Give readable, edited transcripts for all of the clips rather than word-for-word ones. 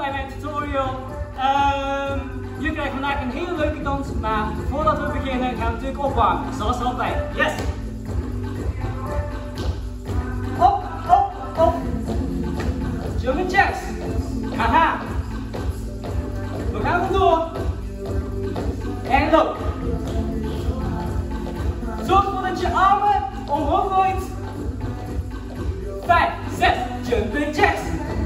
bij mijn tutorial. Jullie krijgen vandaag een hele leuke dans, maar voordat we beginnen gaan we natuurlijk opwarmen. Zoals altijd. Yes! Op, op, op. Jumping jacks. Haha. We gaan vandoor. En loop. Zorg ervoor dat je armen omhoog gooit. 5, 6, jumping jacks.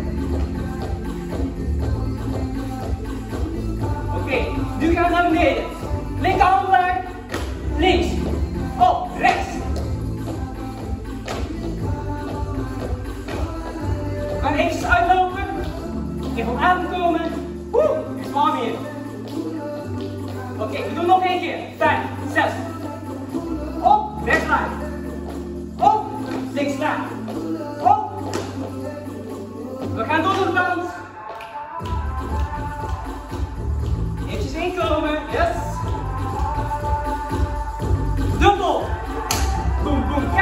Oké, nu gaan we naar beneden. Linkerhand omlaag, links, op, rechts. We gaan eventjes uitlopen. Even op adem komen. Het is warm hier. Oké, we doen nog één keer. 5, 6. Op, rechts laag. Op, links laag. Op. We gaan door de band. Eventjes inkomen. Yes. Dubbel. Boom, boom, ja.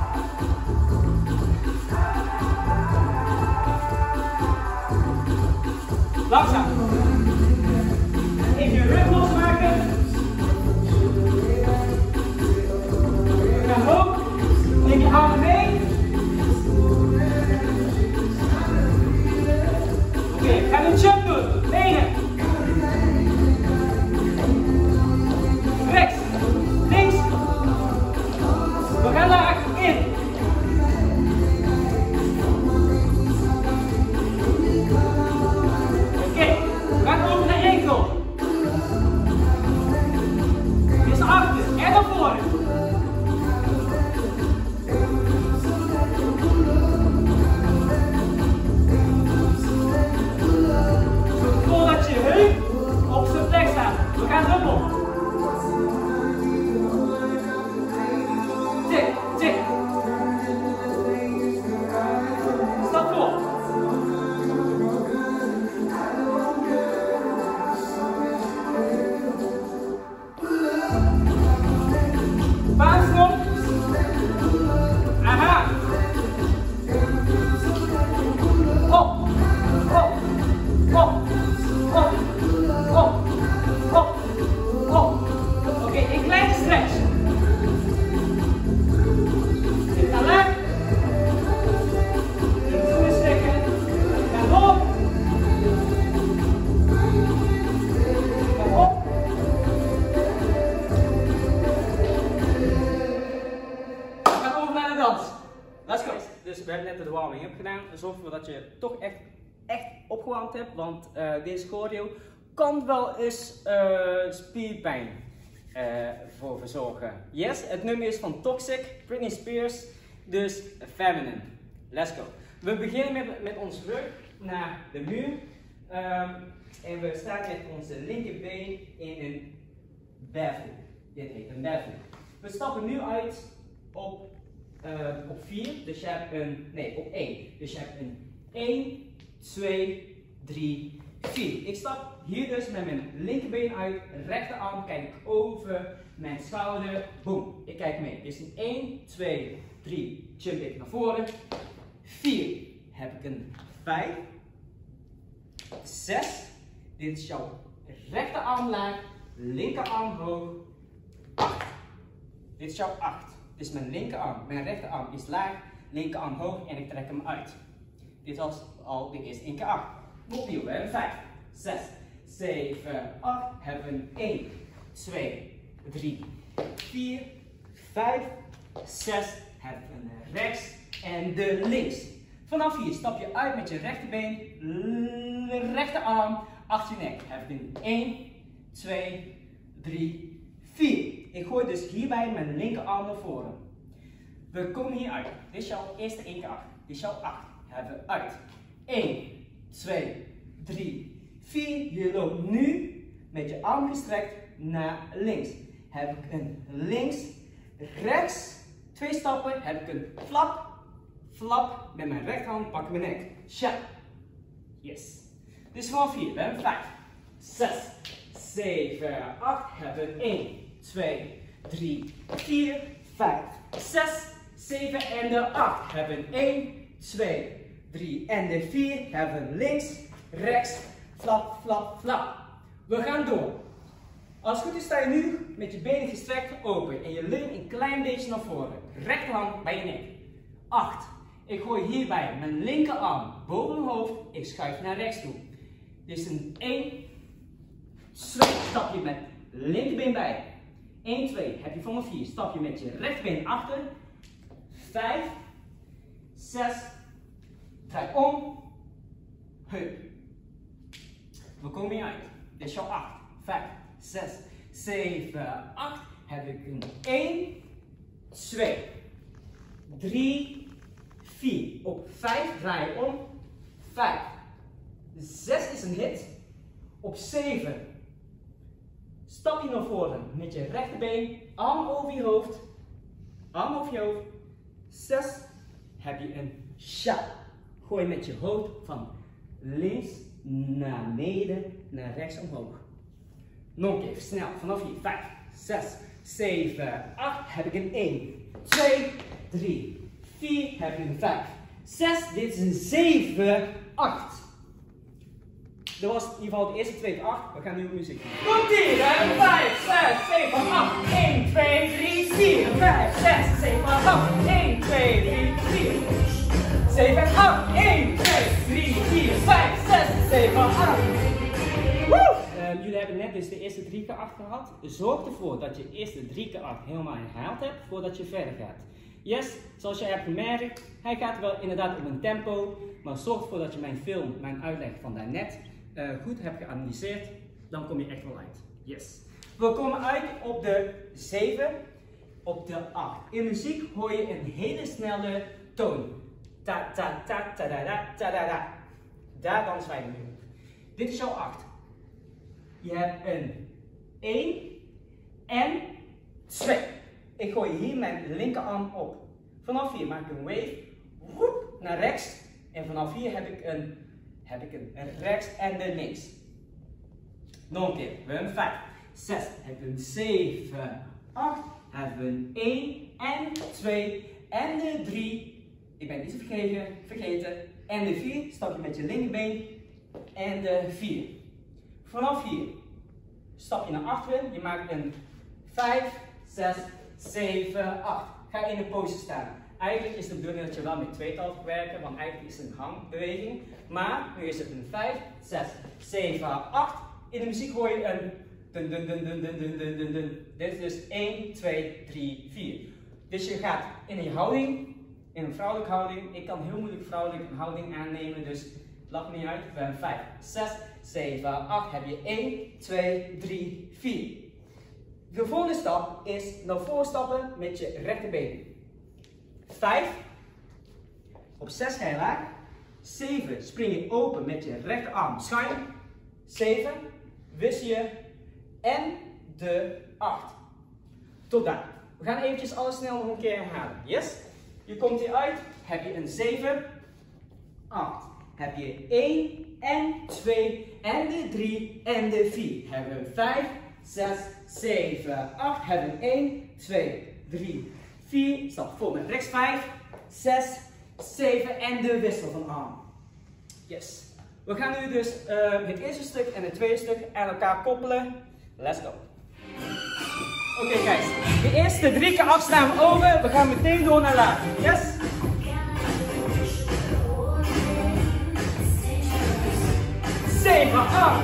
Langzaam. Even je rug losmaken. Ga hoog. Neem je armen mee. Oké, we gaan een jump doen. Benen. Rechts. Links. We gaan laag in. Oké, we gaan over naar enkel. Dus naar achter en naar voren. Let's go! Dus we hebben net de warming-up gedaan. Zorg ervoor dat je toch echt opgewarmd hebt, want deze choreo kan wel eens spierpijn voor verzorgen. Yes, het nummer is van Toxic, Britney Spears, dus Feminine. Let's go! We beginnen met ons rug naar de muur en we staan met onze linkerbeen in een barefoot. Dit heet een barefoot. We stappen nu uit op 4, dus je hebt op 1. Dus je hebt een 1, 2, 3, 4. Ik stap hier dus met mijn linkerbeen uit, rechterarm kijk ik over mijn schouder, boom, ik kijk mee. Dus een 1, 2, 3, jump ik naar voren. 4, heb ik een 5, 6, dit is jouw rechterarm laag, linkerarm hoog, 8, dit is jouw 8. Dit is mijn linkerarm, mijn rechterarm is laag, linkerarm hoog en ik trek hem uit. Dit was al de eerste 1 keer 8. Opnieuw, we hebben 5, 6, 7, 8, hebben we 1, 2, 3, 4, 5, 6, hebben we rechts en de links. Vanaf hier stap je uit met je rechterbeen, rechterarm, achter je nek. Heb ik een 1, 2, 3, 4. Ik gooi dus hierbij mijn linkerarm naar voren. We komen hier uit. Dit is jouw eerste 1 keer 8. Dit is jouw 8. Hebben we uit. 1, 2, 3, 4. Je loopt nu met je arm gestrekt naar links. Heb ik een links, rechts. 2 stappen. Heb ik een flap, flap. Met mijn rechterhand pak ik mijn nek. Sha. Yes. Dus vanaf hier. We hebben 5, 6, 7, 8. Hebben we 1, 2, 3, 4, 5, 6, 7 en de 8. Hebben 1, 2, 3 en de 4. Hebben links rechts, flap, flap, flap. We gaan door. Als het goed is sta je nu met je benen gestrekt open en je leunt een klein beetje naar voren. Rechterhand bij je nek. 8. Ik gooi hierbij mijn linkerarm boven mijn hoofd. Ik schuif naar rechts toe. Dit is een 1. Stap je met linkerbeen bij. 1, 2. Heb je vanaf 4. Stap je met je rechterbeen achter. 5, 6. Draai om. Heup. We komen hier uit. Dit is jouw 8. 5, 6, 7, 8. Heb ik een 1, 2, 3, 4. Op 5 draai je om. 5. 6 is een hit. Op 7 stap je naar voren met je rechterbeen. Arm over je hoofd. Arm over je hoofd. 6 heb je een sha. Gooi met je hoofd van links naar beneden, naar rechts omhoog. Nog een keer, snel, vanaf hier. 5, 6, 7, 8. Heb ik een 1, 2, 3, 4. Heb ik een 5, 6. Dit is een 7, 8. Dat was in ieder geval de eerste 2 tot 8. We gaan nu muziek doen. Komt ie! 5, 6, 7, 8. 1, 2, 3, 4. 5, 6, 7, 8. 1, 2, 3, 4. 7, 8. 1, 2, 3, 4. 5, 6, 7, 8. Woe! Jullie hebben net dus de eerste 3 keer 8 gehad. Zorg ervoor dat je de eerste 3 keer 8 helemaal herhaald hebt voordat je verder gaat. Yes, zoals je hebt gemerkt, hij gaat wel inderdaad op een tempo, maar zorg ervoor dat je mijn film, mijn uitleg van daarnet goed hebt geanalyseerd, dan kom je echt wel uit. Yes. We komen uit op de 7, op de 8. In muziek hoor je een hele snelle toon. Ta ta ta ta da da ta da da. Daar dansen wij nu op. Dit is jouw 8. Je hebt een 1 en 2. Ik gooi hier mijn linkerarm op. Vanaf hier maak ik een wave, woep, naar rechts. En vanaf hier heb ik een rechts en de links. Nog een keer. We hebben 5, 6, hebben we een 7, 8, hebben we een 1 en 2 en de 3. Ik ben iets vergeten. En de 4, stap je met je linkerbeen en de 4. Vanaf hier stap je naar achteren. Je maakt een 5, 6, 7, 8. Ga in een pose staan. Eigenlijk is de bedoeling dat je wel met tweetal gaat werken, want eigenlijk is het een gangbeweging. Maar nu is het een 5, 6, 7, 8. In de muziek hoor je een dun dun dun dun dun dun dun dun dun. Dit is dus 1, 2, 3, 4. Dus je gaat in een houding, in een vrouwelijke houding. Ik kan heel moeilijk vrouwelijke houding aannemen, dus lach me niet uit. We hebben 5, 6, 7, 8. Heb je 1, 2, 3, 4. De volgende stap is naar voren stappen met je rechterbeen. 5. Op 6 ga je laag. 7 spring je open met je rechterarm schuin. 7 wissel je en de 8. Tot daar. We gaan eventjes alles snel nog een keer herhalen. Yes? Je komt hier uit. Heb je een 7, 8. Heb je 1 en 2 en de 3 en de 4. Hebben we 5, 6, 7, 8. Hebben we 1, 2, 3, 4. Stap voor met rechts 5, 6, 7 en de wissel van arm. Yes. We gaan nu dus het eerste stuk en het tweede stuk aan elkaar koppelen. Let's go. Oké, guys. De eerste 3 keer afstaan we over. We gaan meteen door naar laag. Yes? Zeven, 8.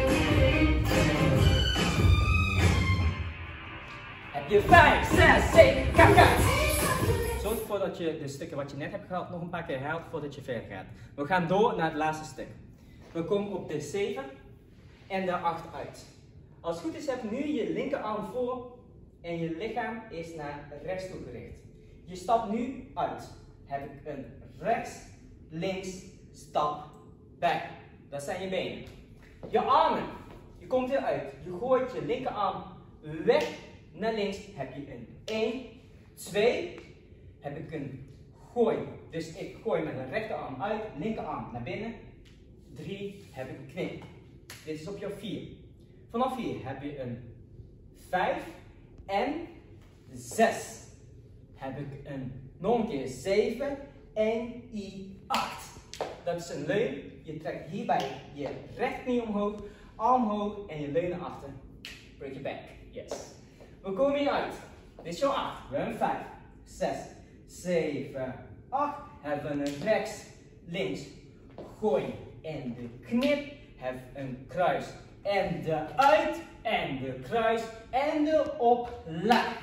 Heb je 5, 6, 7, ga. Zorg ervoor dat je de stukken wat je net hebt gehad nog een paar keer herhaalt voordat je verder gaat. We gaan door naar het laatste stuk. We komen op de 7 en de 8 uit. Als het goed is heb je nu je linkerarm voor en je lichaam is naar rechts toe gericht. Je stapt nu uit. Heb ik een rechts, links, stap, back. Dat zijn je benen. Je armen. Je komt eruit. Je gooit je linkerarm weg naar links. Heb je een 1, 2. Heb ik een gooi. Dus ik gooi met mijn rechterarm uit. Linkerarm naar binnen. 3. Heb ik een knip. Dit is op jouw 4. Vanaf hier heb je een 5 en 6. Heb ik een nog een keer 7 en 8. dat is een leun. Je trekt hierbij je rechterknie omhoog, arm hoog en je leun naar achter. Break your back. Yes. We komen hier uit. Dit is jouw 8. We hebben 5, 6, 7, 8. Hebben een rechts, links, gooi en de knip. Heb een kruis en de uit en de kruis en de op laag.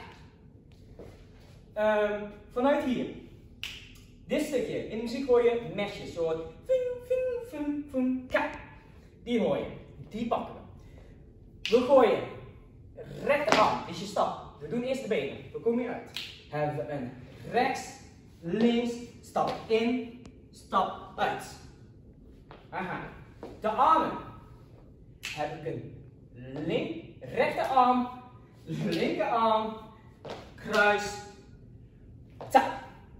Vanuit hier. Dit stukje, in de muziek hoor je mesjes, soort ving, ving, ving, ving, kijk. Die hoor je, die pakken we. We gooien rechterarm, is je stap. We doen eerst de benen, we komen hier uit. Hebben we een rechts, links, stap in, stap uit. Aha. De armen. Heb ik een rechterarm, linkerarm, kruis, tak.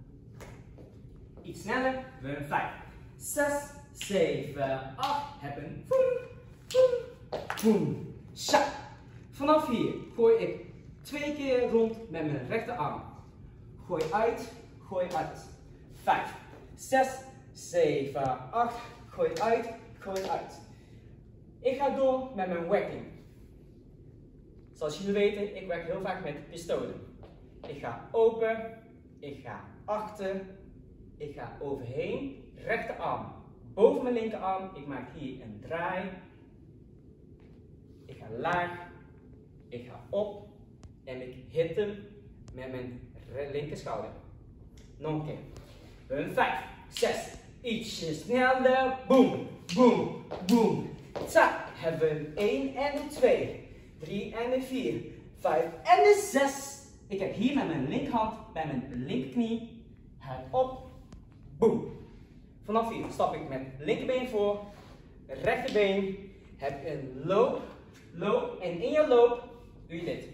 Iets sneller, we hebben 5, 6, 7, 8, hebben boem, boem, boem, sha. Vanaf hier gooi ik 2 keer rond met mijn rechterarm. Gooi uit, gooi uit. 5, 6, 7, 8, gooi uit, gooi uit. Ik ga door met mijn whacking. Zoals jullie weten, ik werk heel vaak met pistolen. Ik ga open, ik ga achter, ik ga overheen, rechterarm boven mijn linkerarm. Ik maak hier een draai. Ik ga laag, ik ga op en ik hit hem met mijn linker schouder. Nog een keer. We hebben 5, 6, ietsje sneller. Boom, boom, boom. Tsak. Hebben we 1 en de 2, 3 en de 4, 5 en de 6. Ik heb hier met mijn linkerhand bij mijn linkerknie. Het op. Boom. Vanaf hier stap ik met linkerbeen voor, rechterbeen. Heb een loop, loop en in je loop doe je dit.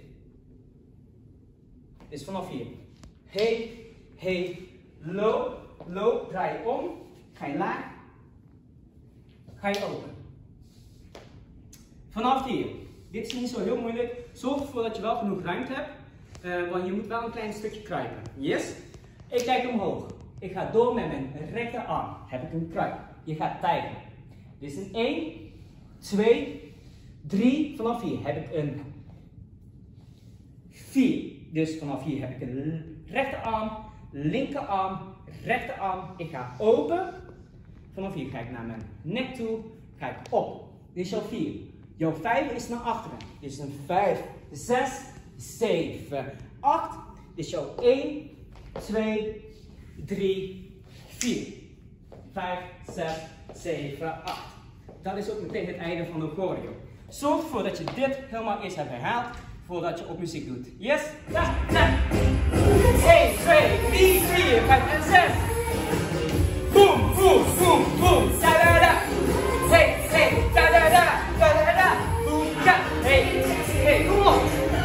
Dus vanaf hier. Hey, hey, loop, loop, draai je om. Ga je laag. Ga je open. Vanaf hier. Dit is niet zo heel moeilijk. Zorg ervoor dat je wel genoeg ruimte hebt. Want je moet wel een klein stukje kruipen. Yes? Ik kijk omhoog. Ik ga door met mijn rechterarm. Heb ik een kruip. Je gaat tijden. Dit is een 1, 2, 3. Vanaf hier heb ik een 4. Dus vanaf hier heb ik een rechterarm, linkerarm, rechterarm. Ik ga open. Vanaf hier ga ik naar mijn nek toe. Ga ik op. Dit is jouw 4. Jouw 5 is naar achteren. Dit is een 5, 6, 7, 8. Dit is jouw 1, 2, 3, 4. 5, 6, 7, 8. Dat is ook meteen het einde van de choreo. Zorg ervoor dat je dit helemaal eerst hebt herhaald voordat je op muziek doet. Yes? Ja, ja. 1, 2, 3, 4, 5 en 6. Boom, boom, boom, boom. Da da da. Hey, hey, da da da. Da da da. Boom, ja. Hey, hey, kom op.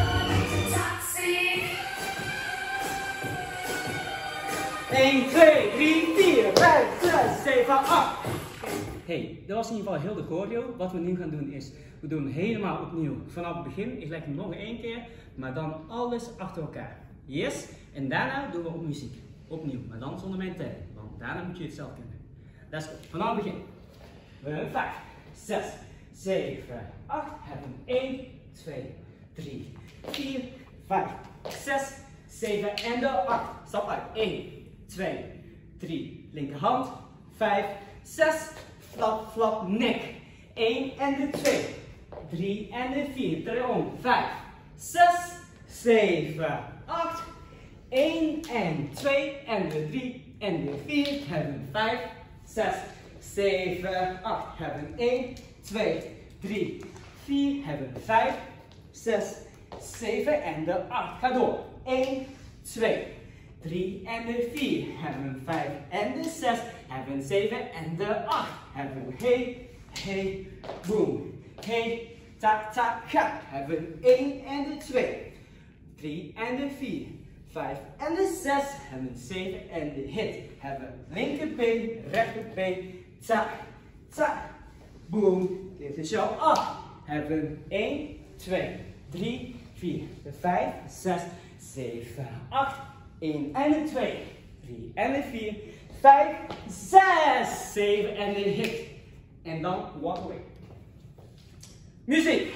1, 2, 3, 4, 5, 6, 7, 8. Hey, dat was in ieder geval heel de choreo. Wat we nu gaan doen is, we doen helemaal opnieuw vanaf het begin. Ik leg hem nog 1 keer, maar dan alles achter elkaar. Yes? En daarna doen we op muziek. Opnieuw, maar dan zonder mijn telling. Want daarna moet je het zelf kunnen. Dat is goed. Vanaf het begin. We hebben 5, 6, 7, 8. Hebben 1, 2, 3, 4, 5, 6, 7 en de 8. Stap uit. 1, 2, 3. Linkerhand. 5, 6. Flap, flap, nek. 1 en de 2. 3 en de 4. Draai om. 5, 6, 7, 8. 1 en 2 en de 3 en de 4. Hebben 5, 6, 7, 8. Hebben 1, 2, 3, 4. Hebben 5, 6, 7 en de 8. Ga door. 1, 2, 3 en de 4. Hebben 5 en de 6. Hebben 7 en de 8. Hebben hey, hey, boom. Hey, tak, tak, ga. Hebben 1 en de 2. 3 en de 4. 5 en de 6. Hebben 7 en de hit. Hebben linkerbeen, rechterbeen. Tak, tak, boom. Dit is jouw 8. Hebben 1, 2, 3, 4, 5, 6, 7, 8. 1 en de 2. 3 en de 4. 5, 6, 7 en een hit. En dan walk away. Muziek!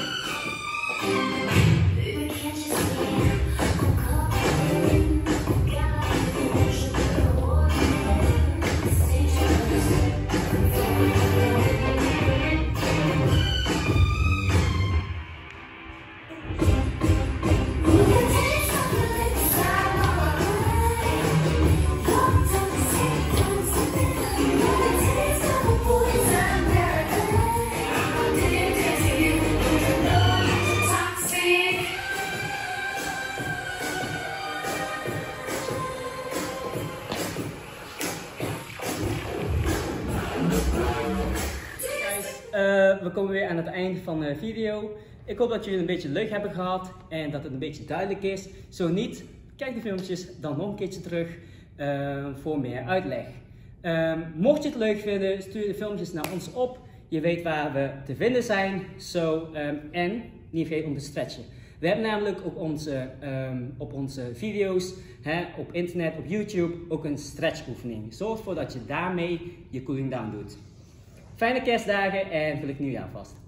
We komen weer aan het eind van de video. Ik hoop dat jullie een beetje leuk hebben gehad en dat het een beetje duidelijk is. Zo niet, kijk de filmpjes dan nog een keertje terug voor meer uitleg. Mocht je het leuk vinden, stuur de filmpjes naar ons op. Je weet waar we te vinden zijn. En niet vergeten om te stretchen. We hebben namelijk op onze video's, op internet, op YouTube, ook een stretchoefening. Zorg ervoor dat je daarmee je cooling down doet. Fijne kerstdagen en gelukkig nieuwjaar vast.